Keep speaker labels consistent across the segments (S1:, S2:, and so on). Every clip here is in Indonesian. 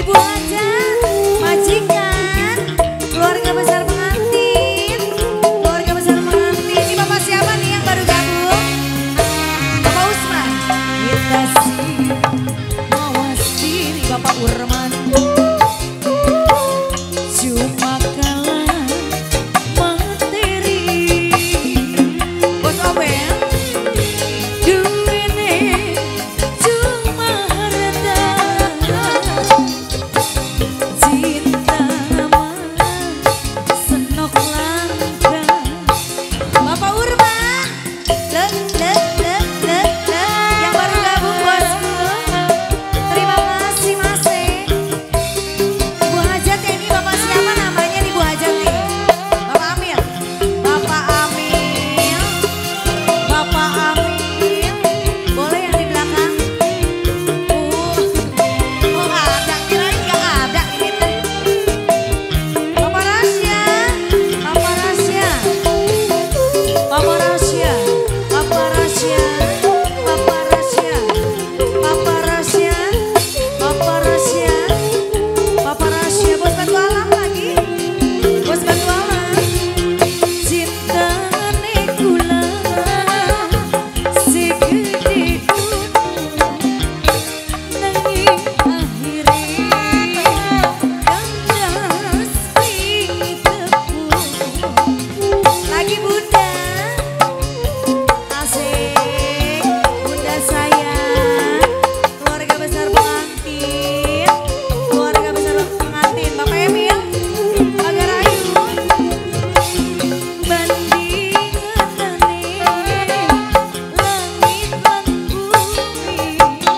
S1: Ibu hajat, majikan, keluarga besar pengantin, keluarga besar pengantin. Ini bapak siapa nih yang baru gabung? Bapak Usman. Kita sih mawas diri Bapak Urman. Cuma kalah materi. Bos Obel, duitnya cuma harta. Cinta mah senok langka. Bapak Urman, yang baru gabung bosku. Terima kasih Mas. Ibu hajat ya, ini bapak siapa namanya nih Bu hajat nih? Bapak Amil. Bapak Amil. Bapak Amil. Boleh yang di belakang? Nggak ada. Kirain nggak ada ini teh. Bapak Rasya. Bapak Rasya. Bapak Rasya. Bapak Rasya. Bapak Rasya. Bapak Rasya. Bapak Rasya. Bapak Rasya. Bos Batu Alam lagi. Bos Batu Alam. Cinta nekula segede nanging akhirnya kandas ditepuk. Lagi Bunda. Asik. Bunda sayang. Keluarga besar pengantin. Keluarga besar pengantin. Bapak Emil. Agar ayu. Bandinganane langit lan bumi.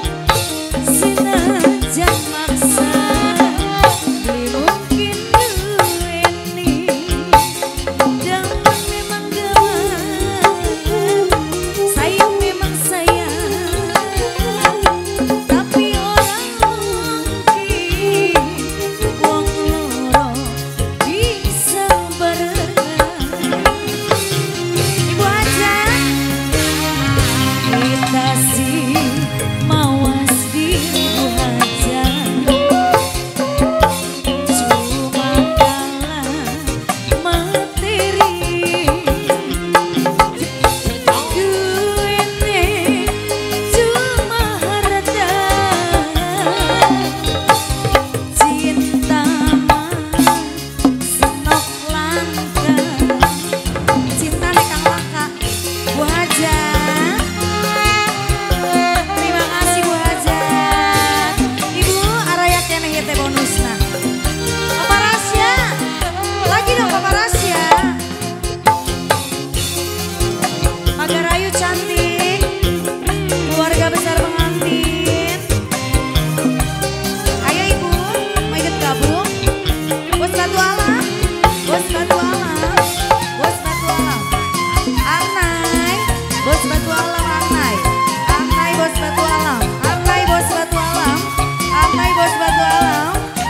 S1: Senajan maksa beli mungkin duweni. Jangan memang gawat, sayang memang sayang. Tapi orang mungkin wong loro bisa berenang. Ibu hajat, kita sih mawas diri Bu hajat. Cuma kalah materi. Duitnya cuma harta. Cinta mah senok langka. Cinta nekang langka. Bu hajat. Terima kasih Bu hajat. Ibu arayak keneh teh bonusna. Bapak Rasya. Lagi dong Bapak Rasya. Magarayu cantik. Keluarga besar pengantin. Ayo Ibu, mau ikut gabung? Bos Batu Alam. Bos Batu Alam. Bos Batu Alam. Arnai. Bos Batu Alam Arnai. Arnai Bos Batu Alam. Arnai Bos Batu Alam. Arnai Bos Batu Alam.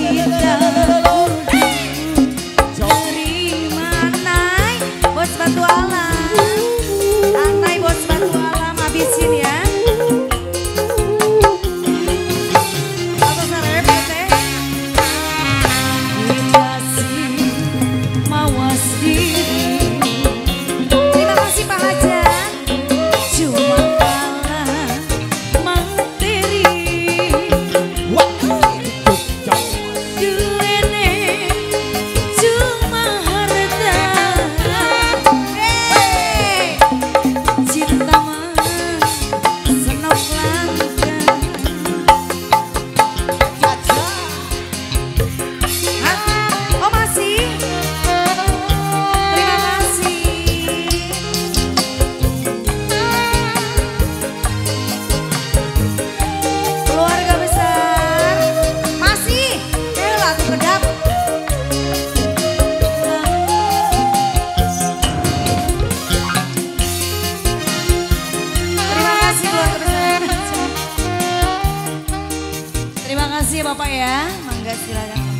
S1: Terima kasih Bapak ya, mangga silakan.